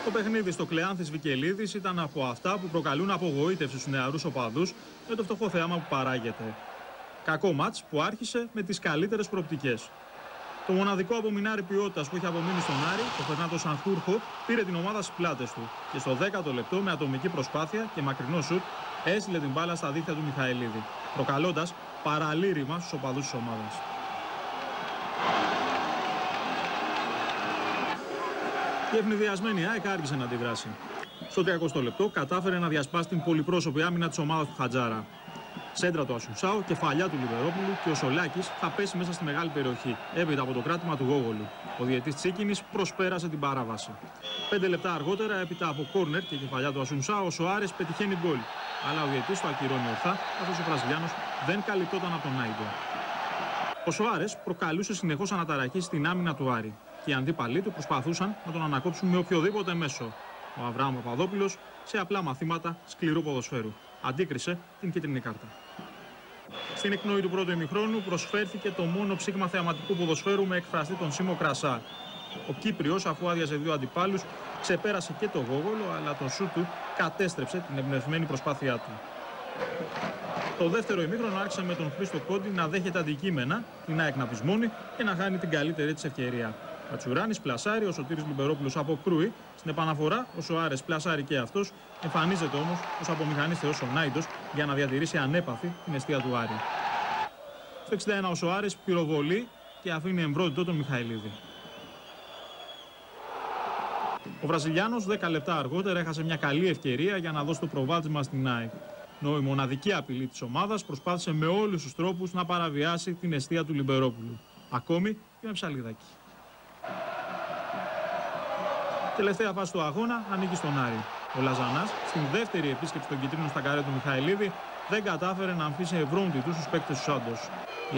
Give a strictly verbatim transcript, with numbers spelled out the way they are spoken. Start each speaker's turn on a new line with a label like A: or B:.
A: Το παιχνίδι στο Κλεάνθης Βικελίδης ήταν από αυτά που προκαλούν απογοήτευση στους νεαρούς οπαδούς με το φτωχό θέαμα που παράγεται. Κακό μάτς που άρχισε με τις καλύτερες προοπτικές. Το μοναδικό απομεινάρι ποιότητας που είχε απομείνει στον Άρη, ο Φερνάντο Σανχούρχο, πήρε την ομάδα στις πλάτες του και στο δέκατο λεπτό με ατομική προσπάθεια και μακρινό σουτ έστειλε την μπάλα στα δίχτυα του Μιχαηλίδη, προκαλώντας παραλήρημα στους οπαδούς της ομάδας. Η ευνηδιασμένη ΑΕΚ άργησε να αντιδράσει. Στο τριακοστό λεπτό κατάφερε να διασπάσει την πολυπρόσωπη άμυνα της ομάδας του Χατζάρα. Σέντρα του Ασουνσάου, κεφαλιά του Λιβερόπουλου και ο Σολάκης θα πέσει μέσα στη μεγάλη περιοχή, έπειτα από το κράτημα του Γόγολου. Ο διαιτητής Τσίκινης προσπέρασε την παράβαση. Πέντε λεπτά αργότερα, έπειτα από κόρνερ και κεφαλιά του Ασουνσάου, ο Σοάρες πετυχαίνει γκολ. Αλλά ο διαιτητής το ακυρώνει ορθά, καθώς ο Βραζιλιάνος δεν καλυπτόταν από τον Άιντο. Ο Σοάρες προκαλούσε συνεχώς αναταραχή στην άμυνα του Άρη και οι αντίπαλοι του προσπαθούσαν να τον ανακόψουν με οποιοδήποτε μέσο. Ο Αβραάμ Παπαδόπουλος σε απλά μαθήματα σκληρού ποδοσφαίρου αντίκρισε την κίτρινη κάρτα. Στην εκπνοή του πρώτου ημιχρόνου προσφέρθηκε το μόνο ψήγμα θεαματικού ποδοσφαίρου με εκφραστή τον Σίμο Κρασά. Ο Κύπριος, αφού άδειαζε δύο αντιπάλους, ξεπέρασε και το Γόγολο, αλλά το σούτ του κατέστρεψε την εμπνευσμένη προσπάθειά του. Το δεύτερο ημίχρονο άρχισε με τον Χρήστο Κόντι να δέχεται αντικείμενα, την ΑΕΚ να πεισμώνει και να χάνει την καλύτερη της ευκαιρία. Κατσουράνης πλασάρει, ο Σωτήρης Λιμπερόπουλος αποκρούει. Στην επαναφορά ο Σοάρες πλασάρει και αυτός. Εμφανίζεται όμως ως απομηχανής θεός ο Νάιντος για να διατηρήσει ανέπαθη την εστία του Άρη. Στο εξήντα ένα ο Σοάρες πυροβολεί και αφήνει εμβρόντιτο τον Μιχαηλίδη. Ο Βραζιλιάνος δέκα λεπτά αργότερα έχασε μια καλή ευκαιρία για να δώσει το προβάδισμα στην ΑΕΚ. Ενώ η μοναδική απειλή της ομάδας προσπάθησε με όλους τους τρόπους να παραβιάσει την εστία του Λιμπερόπουλου. Ακόμη και με ψαλίδακι. Τελευταία φάση του αγώνα ανήκει στον Άρη. Ο Λαζανάς, στην δεύτερη επίσκεψη των κυτρίνων στα καρέ του Μιχαηλίδη, δεν κατάφερε να αμφίσει ευρώντιτους στους παίκτες του Σάντος.